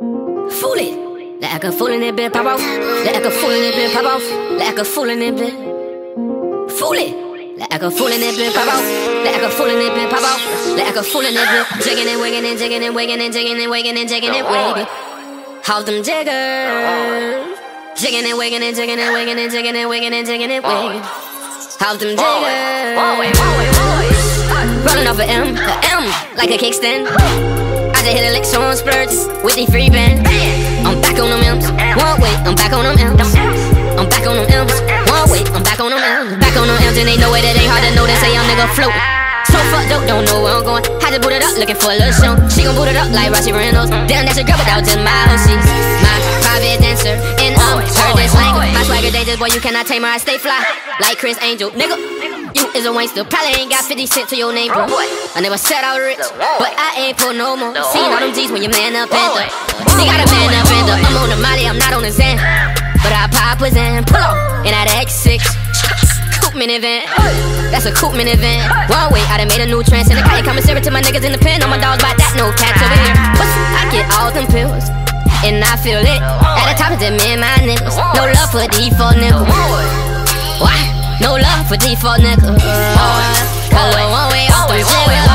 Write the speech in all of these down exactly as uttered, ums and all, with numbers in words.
Fool it. Let act a fool in it, bitch, pop off. Let act a fool in it, bitch, pop off. Let act a fool in it, bitch. Fool it. Let act a fool in it, bitch, pop off. Let act a fool in it, bitch, pop off. Let act a fool in it, bitch. Jigging and wigging and jigging and wigging and jigging and wigging and jigging and wigging. How them jiggers. Jigging and wigging and jigging and wigging and jigging and wigging and jigging and wigging. How them jiggers. Rolling off an M, a M, like a kickstand. I just hit a lick showing splurges with the free band. I'm back on them M's, one way, I'm back on them M's. I'm back on them M's, one way, I'm back on them M's. Back on them M's and they know it, it ain't hard to know. They say young nigga float. So fucked up, don't know where I'm going. Had to boot it up, looking for a little show. She gon' boot it up like Rossi Reynolds. Damn, that's a girl, but that was just my hoe. She's my private dancer, and I'm her dance language. My swagger dangerous, boy, you cannot tame her. I stay fly like Chris Angel, nigga. You is a waster, probably ain't got fifty cent to your name, bro. I never said I was rich, but I ain't pull no more. Seen all them G's when you man up and up. You gotta man up and up. I'm on the Molly, I'm not on the Zen, but I pop a Zen, pull up, and I X six. Coupe minivan, that's a coupe minivan. One way, I done made a new trend. Send a guy commissary to my niggas in the pen. All my dogs bite that, no cats over here. Pussy, I get all them pills, and I feel it. At the top of them, me and my niggas. No love for default niggas. Why? No love for default niggas. Cause the one way off the jiggers.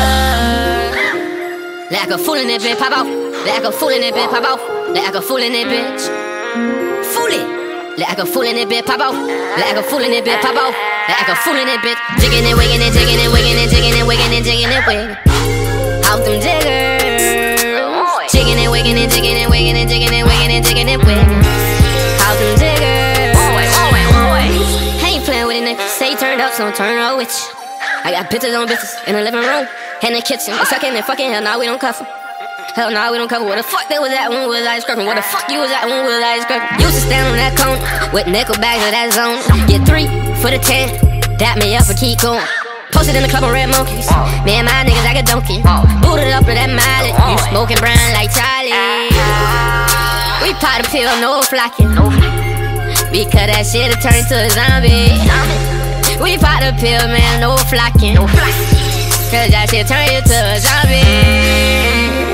Like a fool in it, bitch, pop off. Like a fool in it, bitch, pop off. Like a fool in it, bitch. Fool it. Like a fool in it, bitch, pop off. Like a fool in it, bitch, pop off. Like a fool in it, bitch. Jigging and wigging and jigging and wigging and jigging and wigging and jigging and wigging. Out them jiggers. Jigging and wigging and jigging and wigging and jigging and wigging and jigging and wigging. Out them jiggers. I ain't playing with it, nigga. Say you turned up, so I'm turning up with you. I got bitches on bitches in the living room, in the kitchen. We sucking and fucking, hell nah, we don't cuff 'em. Hell nah, we don't cover. Where the fuck they was at when was I scraping? Where the fuck you was at when was I scraping? Used to stand on that corner with nickel bags of that zone. Get three for the ten, dap me up and keep going. Posted in the club on Red Monkeys. Me and my niggas like a donkey. Booted up to that mileage. You smoking brown like Charlie. We pop the pill, no flocking. Because that shit'll turn to a zombie. We pop the pill, man, no flocking. Cause that shit turn you to a zombie.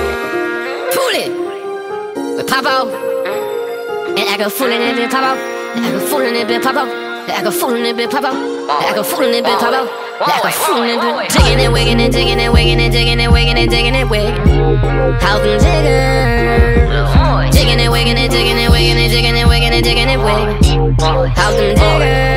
Pop off, and act a fool in it, bitch, pop off. Act a fool in it, bitch, pop off. Act a fool in it, bitch, pop off. Act a fool in it, bitch, pop off. Act a fool in it, bitch. Jigging and wigging and jigging and wigging and jigging and wigging and jigging and wigging. How them jiggers? Jigging and wigging and jigging and wigging and jigging and wigging and jigging and wigging. How them jiggers?